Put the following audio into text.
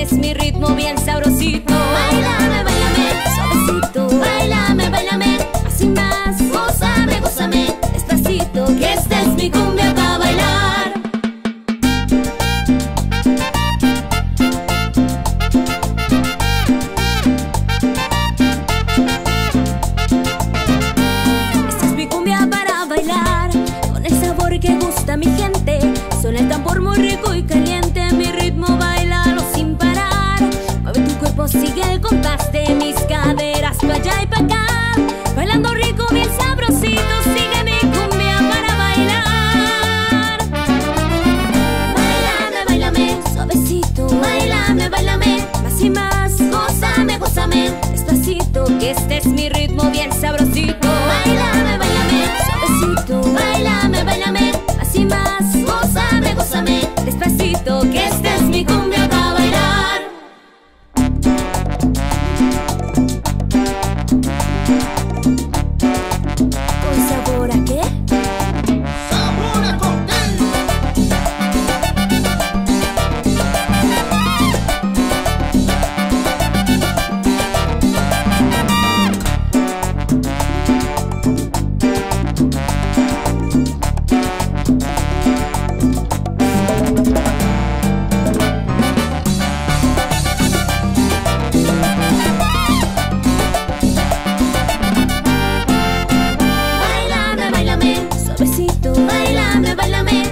es mi ritmo bien sabrosito. Báilame, báilame, Suavecito, báilame, báilame, así más, gózame, gózame, despacito, que esta es mi cumbia para bailar. esta es mi cumbia para bailar, con el sabor que gusta a mi gente. Suena el tambor muy rico y caliente, mi ritmo bailalo sin parar. Mueve tu cuerpo, sigue el compás de mis caderas, pa' allá y pa' acá. Bailando rico, bien sabrosito, sigue mi cumbia para bailar. Báilame, báilame, Suavecito, báilame, báilame, más y más, gózame, gózame, despacito, que este es mi ritmo bien sabrosito. báilame, báilame, Suavecito, báilame, báilame, más y más, gózame, gózame, despacito, que esta es mi cumbia para bailar. ¿con sabor a qué? ¡Sabor a cóctel! Suavecito, Báilame, báilame,